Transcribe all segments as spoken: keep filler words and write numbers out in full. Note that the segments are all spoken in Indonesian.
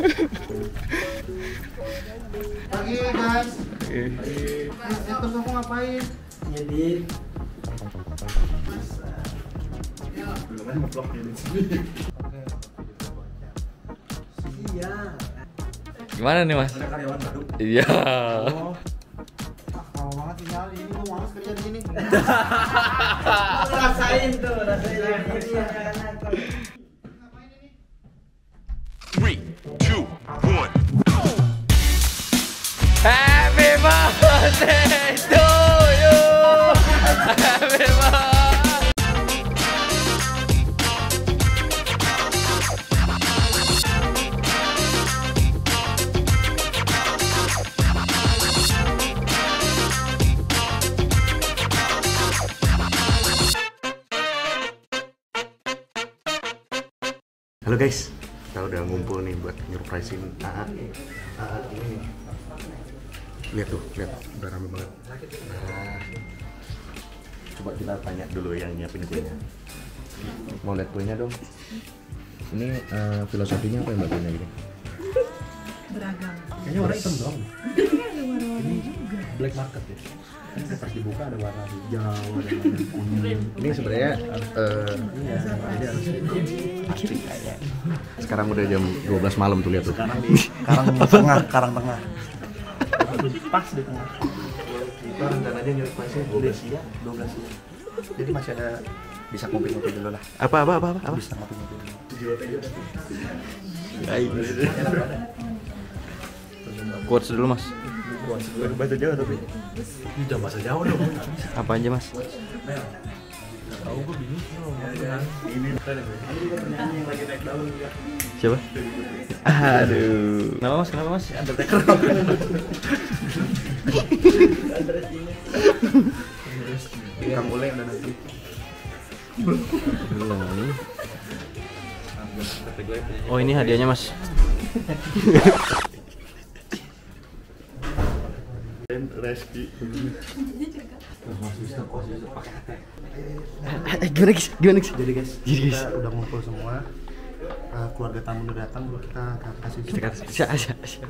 Pagi guys. Pagi. Itu kamu ngapain? Ngedit. Belum ada vlog di sini. Iya. Gimana nih Mas? Ada karyawan baru. Iya. Oh. Lama banget tinggal ini, gue males kerja di sini. Rasain tuh, rasain ini ya kan. Three, two, one. Happy birthday to you. Happy birthday. Halo guys, kita udah ngumpul nih buat nyurprisein A A. A A ini nih. Lihat tuh, lihat, udah rame banget. Nah, coba kita tanya dulu yang nyiapin kuenya. Mau lihat kuenya dong? Ini uh, filosofinya apa ya mbak kuenya gini? Beragam. Kayaknya warna hitam dong. Ada warna-warna juga. Black market ya. Ini pas dibuka ada warna hijau, ada warna kuning. Ini sebenarnya uh, ini harus pasti kayak. Sekarang udah jam dua belas malam tuh lihat tuh. Sekarang di Karang Tengah, Karang Tengah. Pas di tengah. Kita rencananya nyurprisein dua belas siang, dua belas siang. Jadi masih ada bisa ngopi-ngopi dulu lah. Apa apa apa apa? Bisa ngopi-ngopi dulu. Baik. Quotes dulu Mas. Bahasa Jawa tapi. Ini jangan bahasa Jawa dong. Apa aja Mas? Tahu gue bingung. Ini yang lagi naik daun juga. Siapa? Aduh. Kenapa Mas? Kenapa Mas? Undertaker. Kang boleh udah nanti. Belum. Oh ini hadiahnya Mas. Reski. Eh gimana guys? Gimana guys? Jadi guys, Jadi, guys. kita udah ngumpul semua. Uh, keluarga tamu udah datang, dulu kita kasih. Kita kasih. Siap, siap, siap.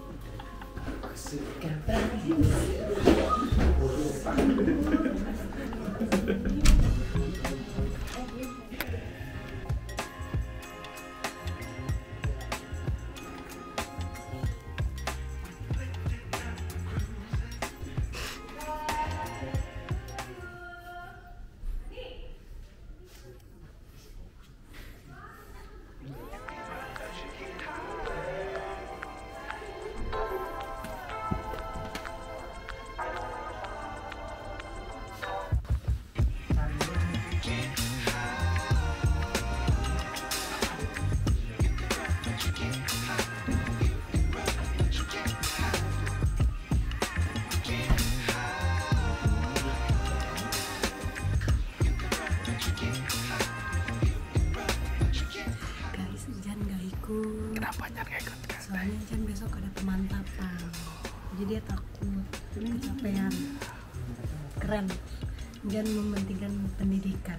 Kenapa Jan gak ikut? Soalnya Jan besok ada pemantapan, jadi dia takut kecapean. Keren, Jan mementingkan pendidikan.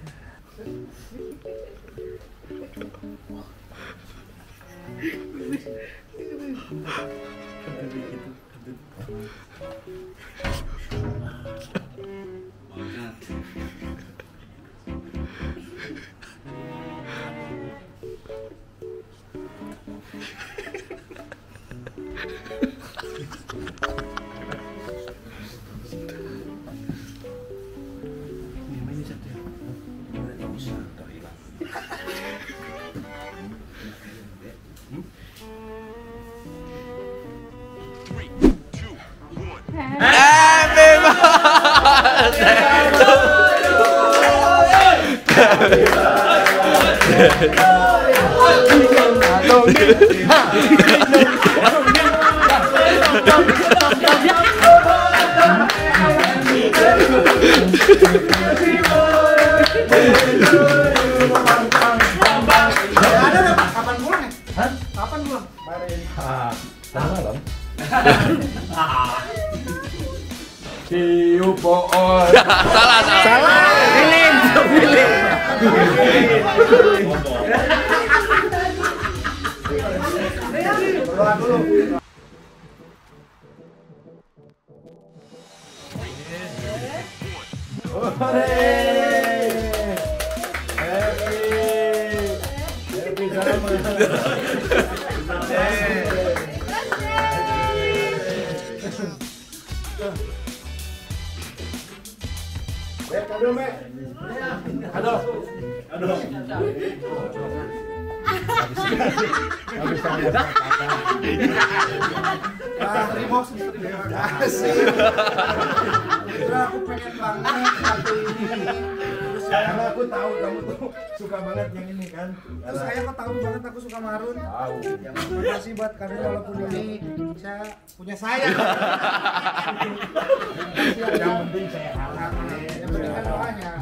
Three, two, one. Happy birthday to Kapan pulang ya? Hah? Kapan pulang? Kemarin. Ah, malam. Ciu poon. Salah, salah. Salah. Lilin, lilin. Doa dulu. Aduh, aduh. Habis saya Ah, Rimox, terima kasih. Putra, aku pengen banget satu ini. Terus karena aku tahu kamu tuh suka banget yang ini kan. Terus saya kok tahu banget aku suka marun. Tahu. Ya, terima kasih buat kalian walaupun ini saya punya saya. Yang penting saya halal. Yang penting kan doanya.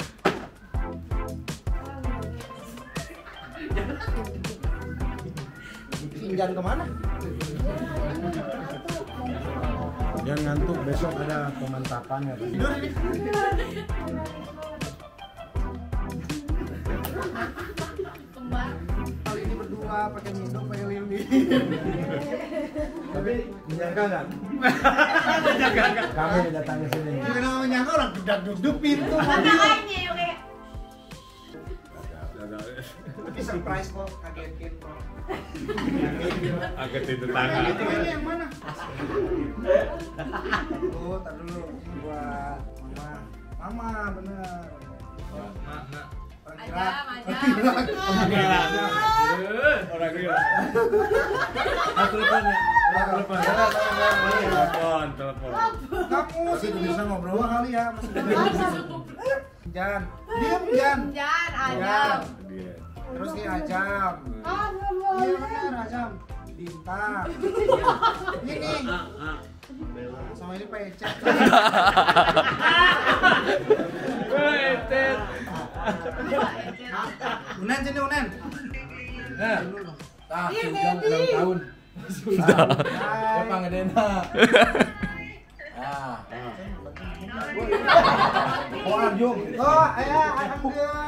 Pinjam kemana? Jangan ngantuk, besok ada pemantapannya. Tidur ini. Kali ini berdua pakai minum, pakai lili. Tapi menyangka nggak? Menyangka nggak? Kami datang ke sini. Gimana menyangka orang dudak duduk pintu. Tapi surprise kok, kagetin kok. Agak itu Ini ini yang mana? Tuh, tar dulu. Ini buat mama. Mama, bener. Mama. Ajam, Orang gila. Aku telepon ya. Telepon. Telepon, telepon. Kamu sih bisa ngobrol kali ya. Jan, diam Jan. Jan, Ajam. Dia. Terus nih Ajam. Iya benar Ajam. Bintang. Ini. Sama ini pecet. Pecet. Unen sini Unen. Nah, tak Iya, sudah Dedi. enam tahun. Sudah. Ya Pangedena. Ah. Oh, Arjung. Oh, ayah, alhamdulillah.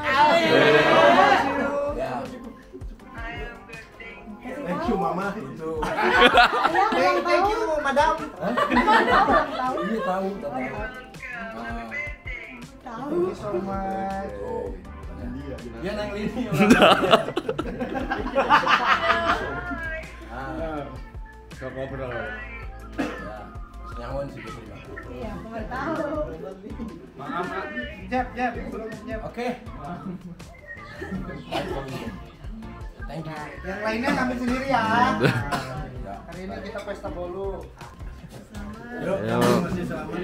Ya. Thank you Mama. Itu. Thank thank you, Madam. Ini tahu. Thank you so much. Oh. Dia nang lini. Ah. Sok ngobrol. Ya. Nyawan sih gitu. Iya, aku nggak tahu. Maaf, Jab, Jab, belum Jab. Oke. Thank you. Yang lainnya ngambil sendiri ya. Ya. Hari ini kita pesta bolu. Yuk, Yo. masih selamat.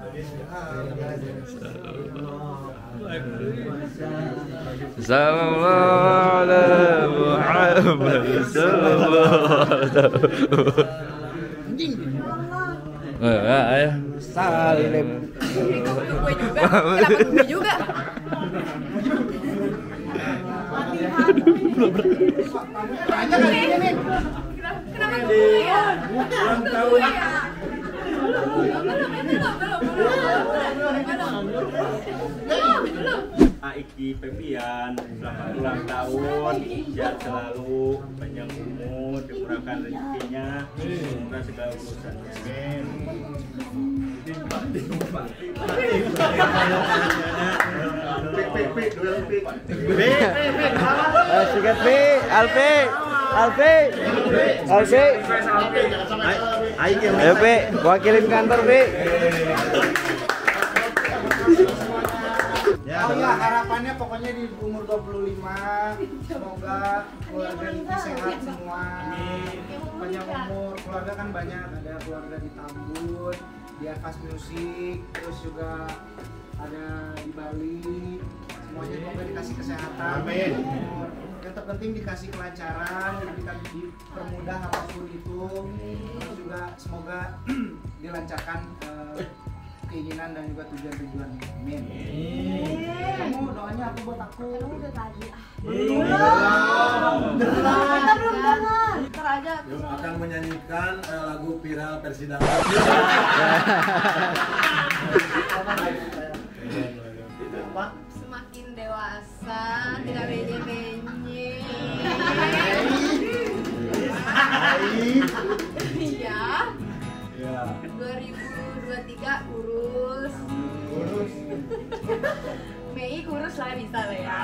Sallallahu alaihi Muhammad sallallahu alaihi Salim. Ini kamu gue juga. Kenapa gue juga? Banyak kali ini nih. Kenapa gue ya? Ulang tahun. Aiki Febian, selamat ulang tahun, sehat selalu, panjang umur, dimurahkan rezekinya, semoga segala urusan. Sikat Pi, Alfi, Alfi, Alfi. Ayo Pi, wakilin kantor Pi. Oh ya, harapannya pokoknya di umur dua puluh lima semoga keluarga kita sehat semua. Panjang umur, keluarga kan banyak, ada keluarga di Tambun, di Avas Music, terus juga ada di Bali. Semuanya semoga dikasih kesehatan. Amin. Yang terpenting dikasih kelancaran, dikasih dipermudah apapun itu. Terus juga semoga dilancarkan eh, keinginan dan juga tujuan-tujuan. Amin. Kamu doanya apa buat aku? Kamu udah tadi. Belum. Kita belum dengar. Ntar aja. Yuk, akan menyanyikan eh, lagu viral Persidangan. Semakin dewasa, tidak benye-benye. lah bisa lah ya.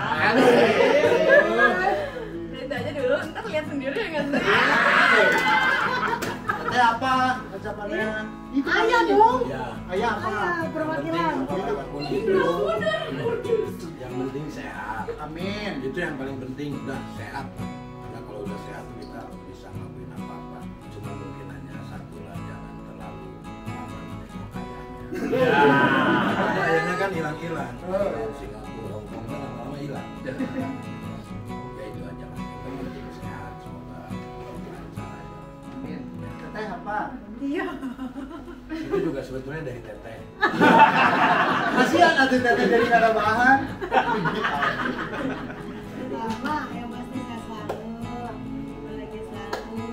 Nanti aja dulu, ntar lihat sendiri ya nggak sih? Teteh apa ucapannya? Ayah dong. Ayah apa? Ayah perwakilan. Yang penting sehat. Amin. Itu yang paling penting, udah sehat. Karena kalau udah sehat kita bisa ngelakuin apa-apa. Cuma mungkin hanya satu lah, jangan terlalu lama menengok ayahnya. Ayahnya kan hilang-hilang. Singapura, Hongkong kan lama-lama hilang. Ya itu aja lah. Yang penting sehat, semoga lancar aja. Amin. Teteh apa? Iya. Itu juga sebetulnya dari teteh. Kasihan atuh teteh dari kada bahan. Lama yang pasti sehat selalu. Bahagia selalu.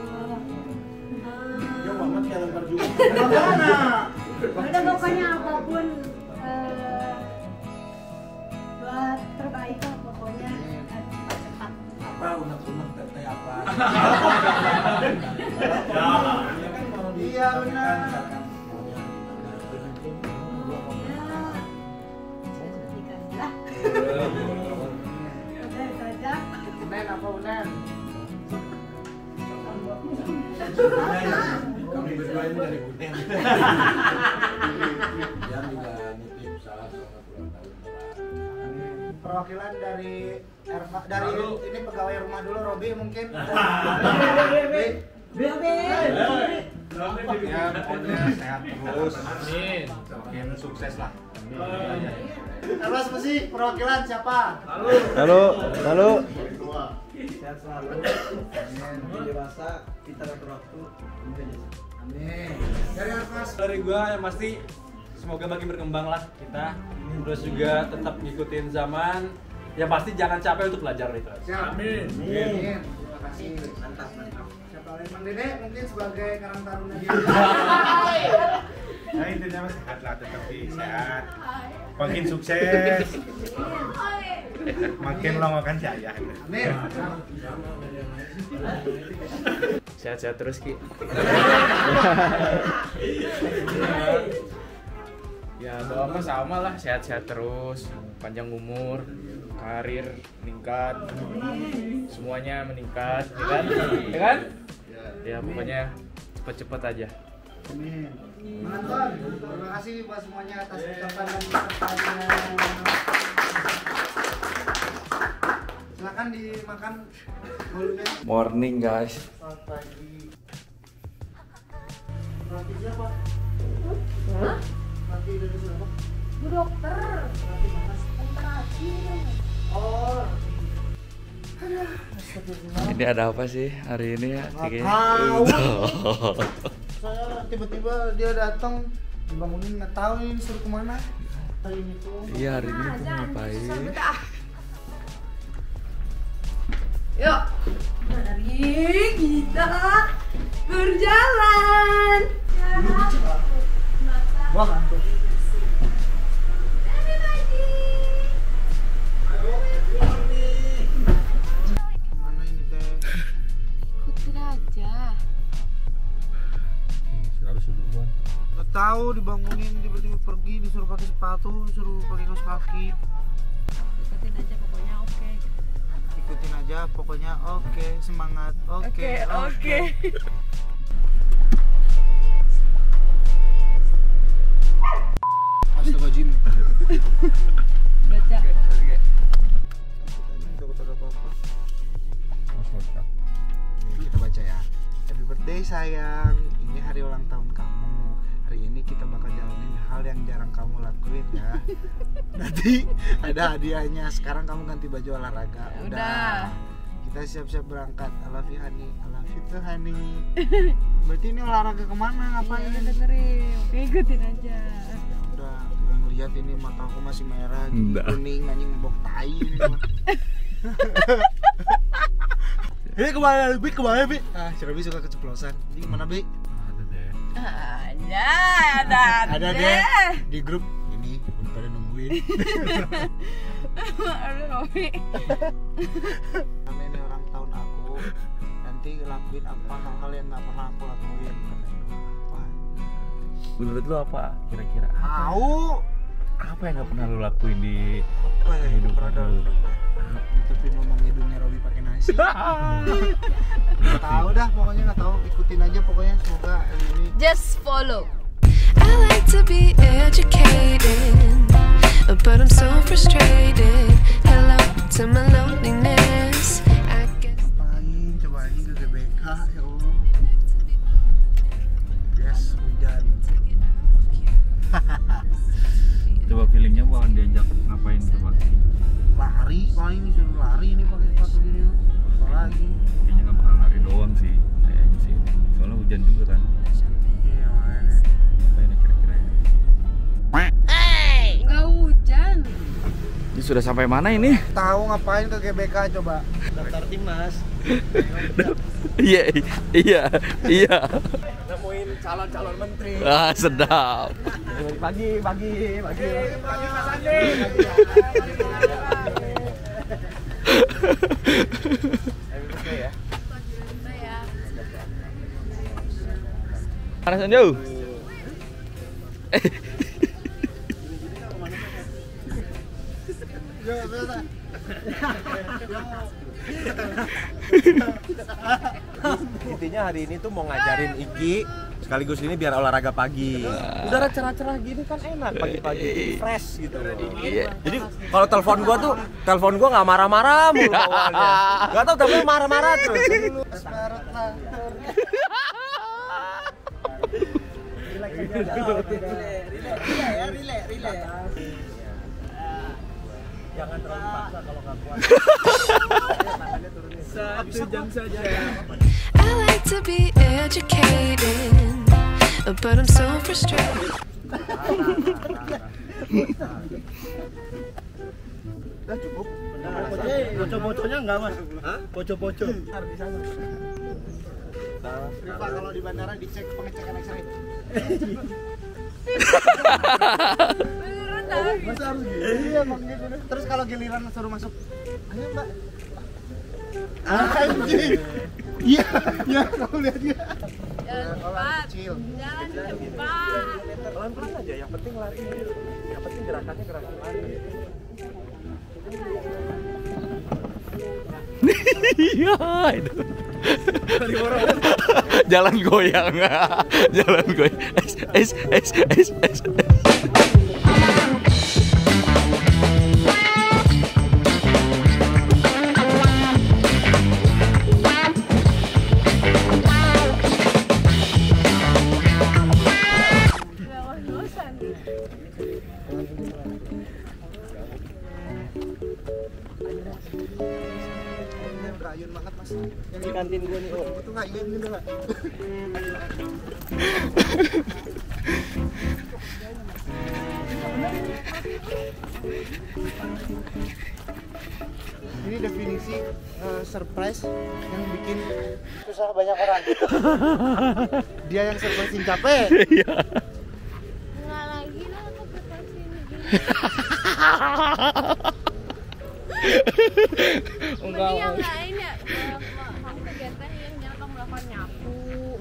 Ya Muhammad yang lempar juga. Mana? Udah pokoknya apapun eh, doa terbaik lah pokoknya eh, cepat-cepat. Apa unek-unek teteh apa? Iya benar. Lah. Udah itu aja. Unen apa Unen? Kami berdua ini dari Kuning. Yang juga nitip salah selamat ulang tahun. Perwakilan dari Erma, dari ini pegawai rumah dulu Robi mungkin. Ya pokoknya sehat terus. Amin. Makin sukses lah. Terus mesti perwakilan siapa? Halo, halo. Sehat selalu. Amin. Dewasa kita waktu. Amin. Dari Armas. Dari gua yang pasti semoga makin berkembang lah kita. Terus juga tetap ngikutin zaman. Yang pasti jangan capek untuk belajar itu. Siap. Amin. Amin. Terima kasih. Mantap, mantap. Siapa lagi? Mang Dede mungkin sebagai Karang Taruna dia. Nah intinya mas sehat lah, tetap sehat. Makin sukses. Makin longokan jaya. Amin. Sehat-sehat terus Ki. Ya doa mah sama lah, sehat-sehat terus, panjang umur, karir meningkat, semuanya meningkat, ya kan? Ya kan? Ya pokoknya cepet-cepet aja. Amin. Mantan, terima kasih buat semuanya atas ucapan dan pesertanya. Silakan dimakan bolunya. Morning guys. Selamat pagi. Roti siapa? Hah? Roti dari siapa? Bu dokter. Roti mana? Terakhir. Oh. Ini ada apa sih hari ini ya? Nggak tahu. Saya tiba-tiba dia datang dibangunin nggak tahu ini suruh kemana. Hari ini tuh. Iya hari ini aku ngapain? Yuk, mari kita berjalan. Wah ngantuk. Mana ini teh? Ikutin aja. Nggak tahu dibangunin tiba-tiba pergi disuruh pakai sepatu disuruh pakai kaos kaki. Ikutin aja pokoknya oke. Ikutin aja pokoknya oke semangat oke oke. Astagfirullahaladzim. Baca. Ini kita baca ya. Happy birthday sayang. Ini hari ulang tahun kamu. Hari ini kita bakal jalanin hal yang jarang kamu lakuin ya. Nanti ada hadiahnya. Sekarang kamu ganti baju olahraga. Udah. Kita siap-siap berangkat. I love you honey. I love you too honey. Berarti ini olahraga kemana? Ngapain? Iya, dengerin. Oke, ikutin aja. Udah, gue ngeliat ini mata aku masih merah, gini, Enggak. kuning, anjing mbok tai ini mah. Ini kemana, Bi? Kemana, Bi? Ah, si Robi suka keceplosan. Ini kemana, Bi? Ada, ada, Ada deh di grup ini, udah pada nungguin. Aduh, Robi. Karena ini ulang tahun aku, nanti lakuin apa hal-hal yang nggak pernah aku lakuin. Wah, Menurut lu apa kira-kira? tahu Apa yang nggak pernah lu lakuin di Apa ya? kehidupan lu? Nutupin lubang hidungnya Robi pakai nasi. Nggak tahu dah, pokoknya nggak tahu. Ikutin aja pokoknya. Semoga ini. Just follow. I like to be educated, but I'm so frustrated. Hello to my loneliness. I guess. Ngapain? Coba lagi ke G B K ya Allah. Yes, hujan. Coba feelingnya bakalan diajak ngapain coba? Lari, paling disuruh lari ini pakai sepatu gini. Apa lagi? Kayaknya nggak bakal lari doang sih, kayaknya sih. Soalnya hujan juga kan. Iya, makanya. Apa ini kira-kira ya? Nggak hujan. Ini sudah sampai mana ini? Tahu ngapain ke G B K coba? Daftar timnas. Iya, iya, iya. Nemuin calon-calon menteri. Ah, sedap. Pagi, pagi, pagi. Pagi Mas Andi. Mana Sanjo? Intinya hari ini tuh mau ngajarin Iki sekaligus ini biar olahraga pagi. Udara cerah-cerah gini kan enak pagi-pagi, fresh gitu. Jadi kalau telepon gua tuh, telepon gua nggak marah-marah mulu awalnya. Gak tau tapi marah-marah terus. Jangan terlalu paksa kalau nggak kuat. Satu jam saja. I like to be educated, but I'm so frustrated. Udah cukup. Poco-poconya enggak Mas? Hah? Poco-poco. Di sana. Rifa kalau di bandara dicek pengecekan X-ray. Masa harus gitu? Iya, makanya terus kalau giliran suruh masuk, ayo Mbak. Anjing. Iya, iya kamu lihat dia. Jalan cepat. Jalan cepat. Pelan-pelan aja, yang penting lari. Yang penting gerakannya gerakan lari. Iya, itu. Jalan goyang. Jalan goyang. Es, es, es, es, es. Ayun banget Mas. Yang Di kantin gua nih, oh. itu enggak ayun gitu enggak? Ini definisi uh, surprise yang bikin susah banyak orang. Dia yang surprisein capek. Iya. Nggak lagi lah aku surprise ini. Enggak. Yang lain ya, kamu kegiatan yang jangan kamu lakukan nyapu,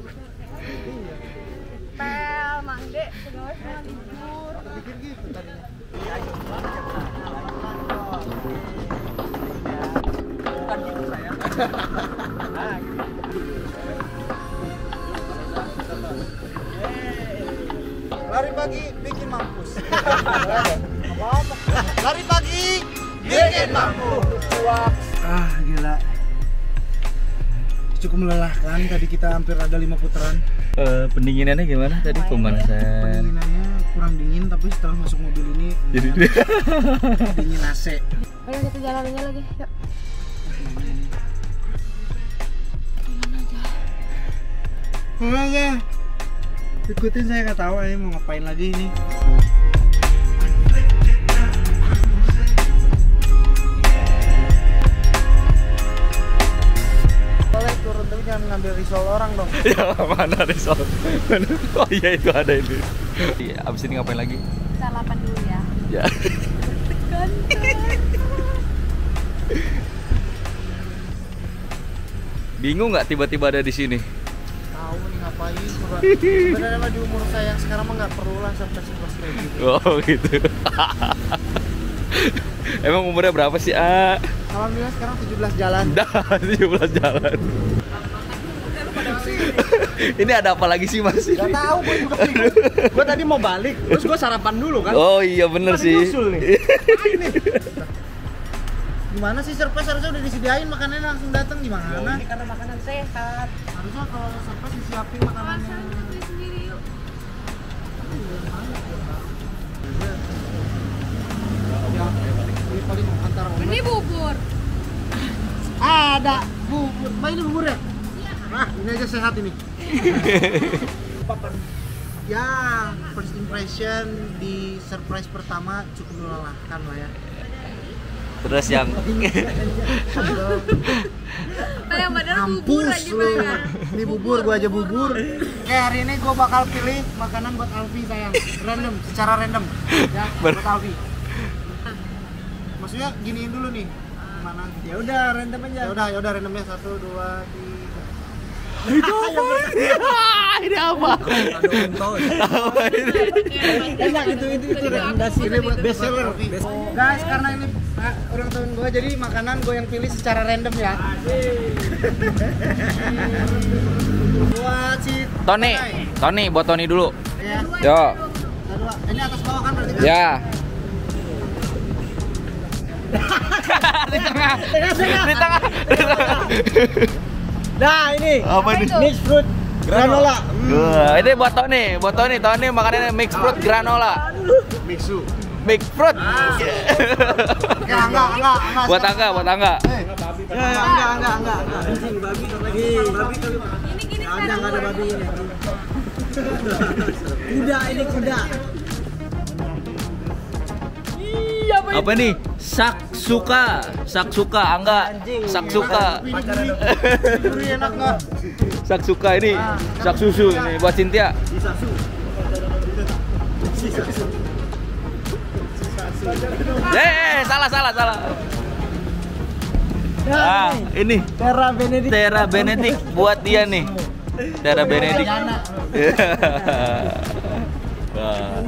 pel, mandi, segala semua libur. Pikir gitu tadinya. Bukan gitu sayang. Lari pagi bikin mampus. Apa-apa. Lari pagi bikin mampus. Ah, gila. Cukup melelahkan, tadi kita hampir ada lima putaran. Uh, pendinginannya gimana tadi pemanasan? Pendinginannya kurang dingin, tapi setelah masuk mobil ini Jadi dingin A C. Ayo kita jalannya lagi, yuk. Oke, ikutin saya nggak tahu ini mau ngapain lagi ini. Boleh turun tapi jangan ngambil risol orang dong. Ya mana risol? Oh iya itu ada itu. Iya, abis ini ngapain lagi? Sarapan dulu ya. Ya. Bingung nggak tiba-tiba ada di sini? tahu nih ngapain coba. Sebenarnya mah di umur saya yang sekarang mah nggak perlu lah surprise-surprise kayak gitu. Oh gitu. Emang umurnya berapa sih, A? Alhamdulillah sekarang tujuh belas jalan. Dah, tujuh belas jalan. Ini ada apa lagi sih, Mas? Gak tahu, gue juga bingung. Gue tadi mau balik, terus gue sarapan dulu kan. Oh iya bener Tadi sih. nyusul nih. Ngapain nih? Gimana sih surprise, harusnya udah disediain makanannya langsung datang gimana? Oh, ini karena makanan sehat. Harusnya kalau surprise disiapin makanannya. sendiri yuk. Ya, ini paling antara Ini bubur. ada bubur. Mbak ini bubur ya? Nah, ini aja sehat ini. Ya, first impression di surprise pertama cukup melelahkan lah ya. Terus yang Kayak badan bubur Mampus aja lu. banget. Ini bubur, gua aja bubur. Kayak hari ini gua bakal pilih makanan buat Alfi sayang. Random, secara random. Ya, buat Alfi. Maksudnya giniin dulu nih. Mana? Ya udah random aja. Ya udah, ya udah randomnya satu, dua, tiga. Itu apa? ini apa? Apa ini? Enak itu itu itu rekomendasi ini buat best seller. Guys, karena ini ah, ulang tahun gua jadi makanan gua yang pilih secara random ya. Buat si Tony, Tony buat Tony dulu. Ya. Yo. Dua. Ini atas bawah kan berarti kan? Ya. Di tengah. Di tengah. Nah, ini. Apa ini? Mixed fruit granola. Wah, ini buat Tony, buat Tony, Tony makanannya mixed fruit granola. Mixu. Mixed fruit. Ya, enggak, enggak, enggak. Buat Angga, buat Angga. Eh, ya, enggak, enggak, enggak. Anjing babi lagi. Babi kali. Ada enggak ada babi ini. Kuda ini kuda. Apa nih? Saksuka, saksuka, Angga, saksuka. Ini enak enggak? Saksuka ini, sak susu ini buat Cynthia. Eh, salah, salah, salah. Ah, ini Terra Benedict. Terra Benedict buat dia nih. Terra Benedict. Wah.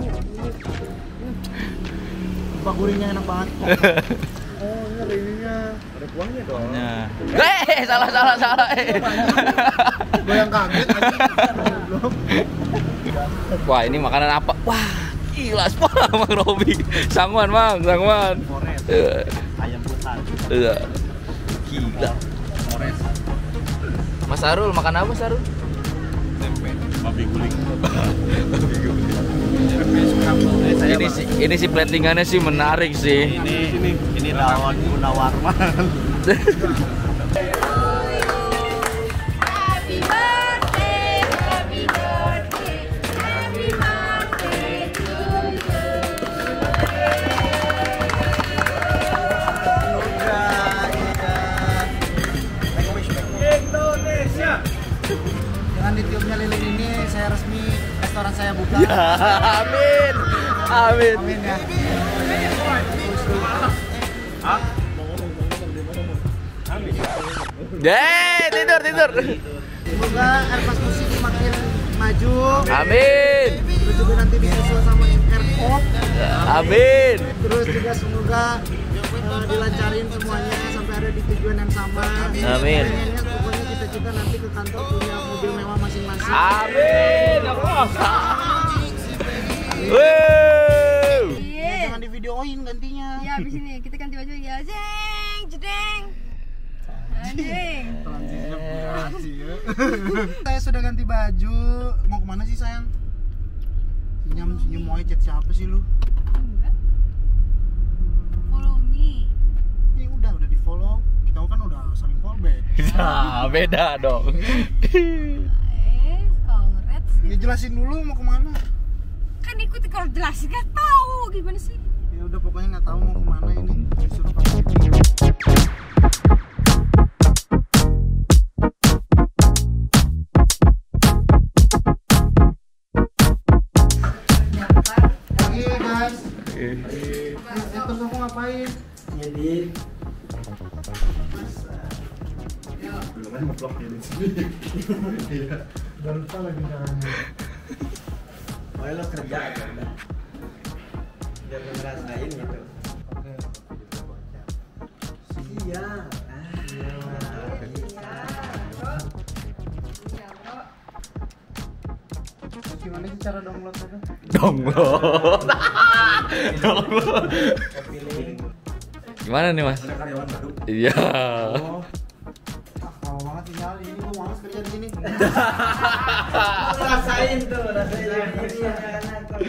Pak gurihnya enak banget. Oh, ini ininya. Ada kuahnya dong. Nah. Eh, salah, salah, salah. Gue yang kaget aja. Wah, ini makanan apa? Wah, gila spora Mang Robi. Sangwan, Mang, sangwan. Uh, Ayam putar. uh, gila. Mas Arul, makan apa, Mas Arul? Tempe, babi guling. Babi guling. Ini sih, ini sih platingannya sih menarik sih. Ini ini ini rawon Gunawarman. Happy birthday, happy birthday, happy birthday to Indonesia. Dengan ditiupnya lilin ini saya resmi restoran saya buka. Ya, amin. Amin. Amin ya. Deh, tidur, tidur. Semoga Airpas Musik makin maju. Amin. Terus juga nanti disusul sama Airpop. Amin. Terus juga semoga uh, dilancarin semuanya sampai ada di tujuan yang sama. Amin. Pengennya pokoknya cita-cita nanti ke kantor punya mobil mewah masing-masing. Amin. Wow. Jangan di videoin gantinya. Ya, abis ini kita ganti baju ya. Jeng, jedeng. Anjing. Saya sudah ganti baju. Mau kemana sih sayang? Senyum senyum mau chat siapa sih lu? Enggak. Follow me. Ini udah udah di follow. Kita kan udah saling follow back. Nah, beda dong. Eh, congrats. Ya jelasin dulu mau kemana. Kan ikut kalau jelasin kan tahu gimana sih? Ya udah pokoknya nggak tahu mau kemana ini. Disuruh pakai. Oke guys. Eh, terus aku ngapain? Ngedit. Belum kan vlognya di sini. Udah lupa lagi caranya. Boleh lo kerja aja udah. Biar lo ngerasain gitu. Oke. Iya. Gimana sih cara downloadnya? Download. Download. Gimana nih Mas? Ada karyawan baru. Iya. Oh. Ah, kalau banget sinyal ini gua malas kerja di sini. Rasain tuh, rasain ini anak-anak tuh.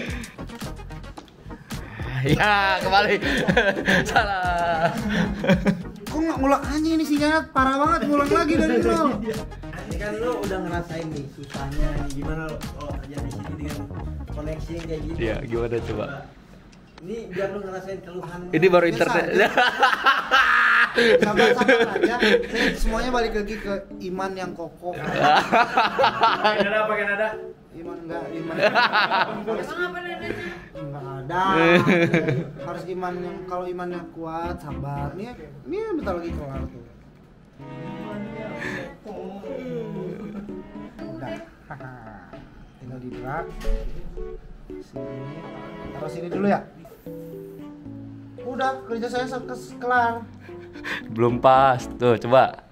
Ya, kembali. Salah. Kok nggak ngulang aja ini sinyalnya parah banget, ngulang lagi dari nol. Ini kan lo udah ngerasain nih susahnya nih gimana lo oh, kerja di sini dengan koneksi yang kayak gitu. Iya, gimana coba? Ini biar lo ngerasain keluhan. Ini baru internet. Sabar-sabar aja. Nih, semuanya balik lagi ke iman yang kokoh. Pakai nada, pakai nada. Iman enggak, iman. Emang apa nadanya? Enggak ada. Harus iman yang kalau imannya kuat, sabar. Nih, ini bentar lagi kelar tuh. Udah. Tinggal di drag. Sini. Taruh sini dulu ya. Udah, kerja saya kes- kelar. Belum pas. Tuh, coba.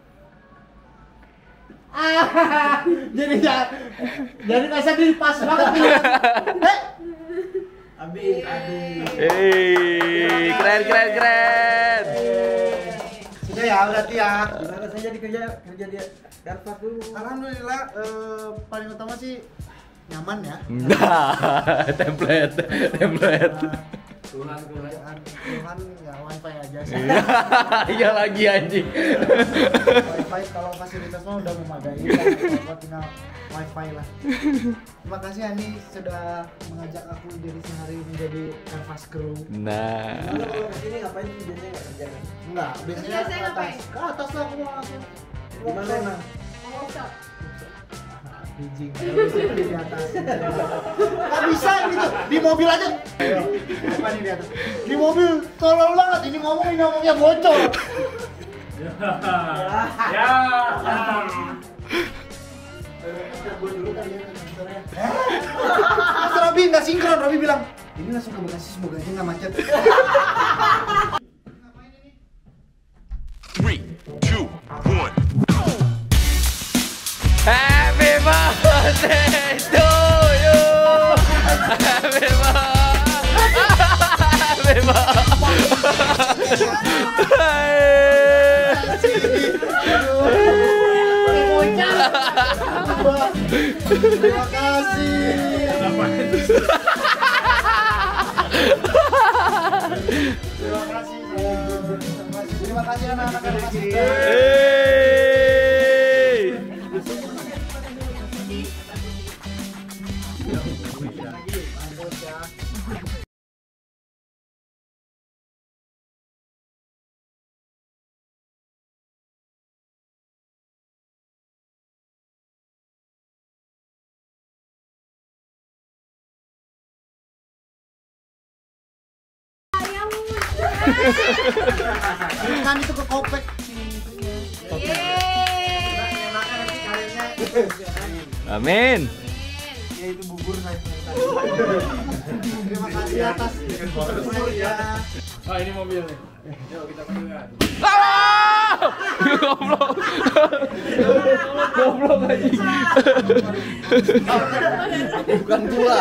Ah, jadi ya, jadi rasa diri pas banget nih. Eh, Abi, abi. Hei, keren keren keren. sudah ya, berarti ya. Gimana saya jadi kerja kerja dia dapat dulu. Alhamdulillah, eh, paling utama sih nyaman ya. Nah, template, template. Tuhan, Tuhan, Tuhan ya wifi aja sih. Iya lagi anjing. Wifi kalau fasilitas mah udah memadai, kalau tinggal wifi lah. Terima kasih Andi sudah mengajak aku jadi sehari menjadi Canvas Crew. Nah. Lalu kalau kesini ngapain sih biasanya nggak kerja kan? Enggak, biasanya ke Biasanya atas. ngapain? Ke atas lah aku mau langsung. Gimana emang? Workshop. Biji di atas. Gak bisa gitu, di mobil aja. Apa nih di atas? Di mobil tolol banget, ini ngomong ini ngomongnya bocor. Ya. Gue dulu kan ya kantornya. Terus Robi nggak sinkron, Robi bilang ini langsung ke Bekasi semoga aja nggak macet. Three, two, one. Happy birthday to you. Happy birthday. Happy birthday. Terima kasih. Terima kasih. Terima kasih anak-anak yang kasih. Kan itu ke kopek. Amin. Ya itu bubur saya. Terima kasih atas bubur ya. Oh ini mobil nih. Yuk kita pegang. Goblok. Goblok anjing. Bukan gula.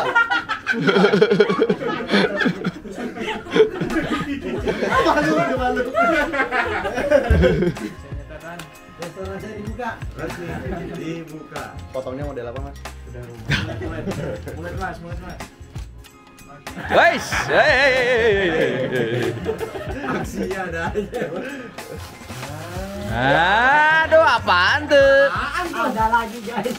Malu, malu. Restoran saya dibuka. Dibuka. Potongnya model apa mas? Mulai mas, mulai mas. Guys, Aksinya ada aja. Aduh, apaan tuh? Ada lagi guys.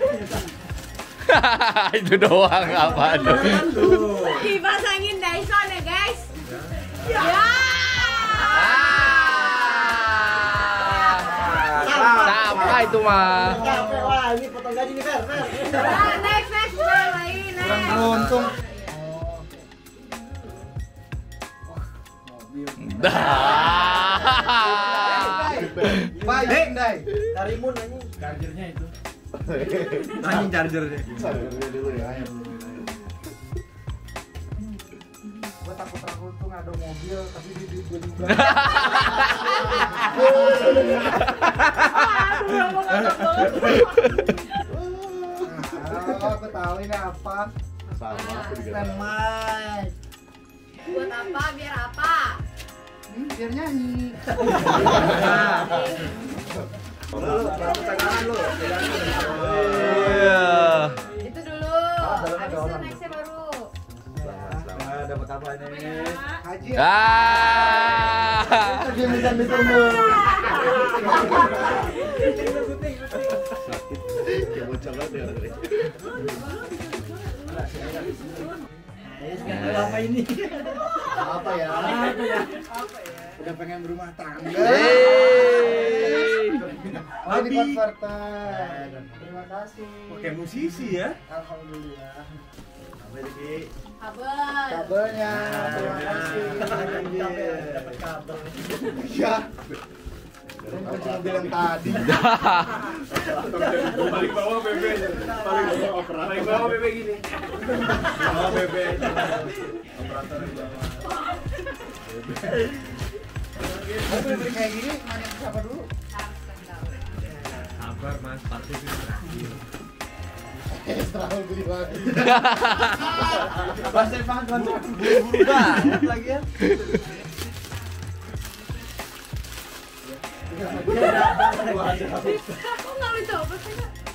Itu doang, apaan tuh? Dipasangin Dyson ya guys. Ya. Apa itu mah? Capek wah ini potong gaji nih Fer. Fer. Nah, next next nah, lagi Kurang next. beruntung. Dah. Baik, Dai. Karimun anjing. Chargernya itu. Anjing chargernya. Chargernya dulu ya. Gue takut-takut tuh nggak ada mobil, tapi di duit gue juga. Aku tahu ini apa. Sama aku juga. Standby. Buat apa? Biar apa? Hmm, biar nyanyi. Lu, tangan lu. Itu dulu. Habis itu nextnya baru. Nah, dapat apa nih? Haji. Ah. Dia minta ditunggu. Coba-coba deh. Apa ini? Apa ya? Apa ya? Udah pengen berumah tangga. Oh, di konverter. Terima kasih. Pakai musisi ya? Alhamdulillah. Apa ini? Kabel. Kabelnya. Terima kasih. Dapat kabel. Ya. Yang kunci mobil yang tadi. Paling bawah B B. Paling bawah operator. Paling bawah B B gini. Bawah B B. Operator di bawah. Mobil beli kayak gini, nanya ke siapa dulu? Sabar Mas, partai itu terakhir. Eh, selalu beli lagi. Bahasa banget kan buru-buru banget lagi ya. Kok nggak lu coba sih?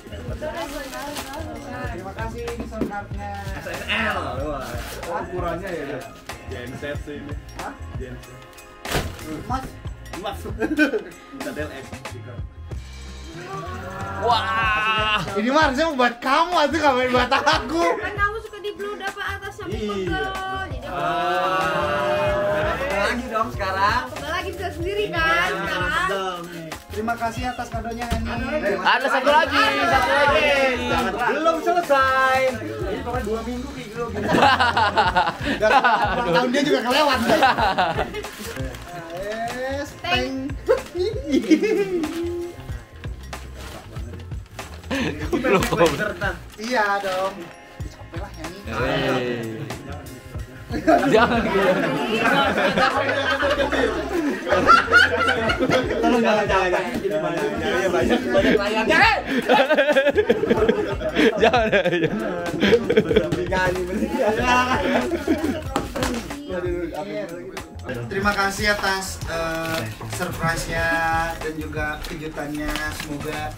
Terima kasih ini soundcardnya. S S L. Ukurannya ya. Genset sih ini. Hah? Genset. Mas, Mas. Bisa Del X. Wah. ini mah harusnya buat kamu atau kamu buat aku. Kan kamu suka di blue dapat atasnya pegel. Jadi Pegel lagi dong sekarang. pegel lagi bisa sendiri kan sekarang. Terima kasih atas kadonya ini. Ada satu lagi, satu lagi. Belum selesai. Ini pokoknya dua minggu kayak gitu. Tahun dia juga kelewat. Es, teng. Iya dong. Capek lah nyanyi. Jangan gitu. Tolong jangan jangan jangan. Banyak banyak layarnya. Jangan. Terima kasih atas uh, surprise-nya dan juga kejutannya. Semoga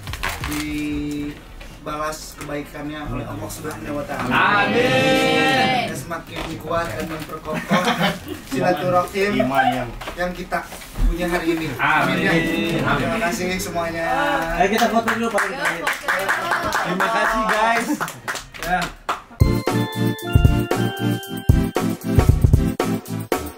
dibalas kebaikannya oleh Allah Subhanahu wa Ta'ala. Amin. Dan semakin kuat dan memperkokoh silaturahim yang yang kita punya hari ini. Amin. Ya. Terima kasih semuanya. Ayo kita foto dulu paling terakhir. Terima kasih guys. Ya.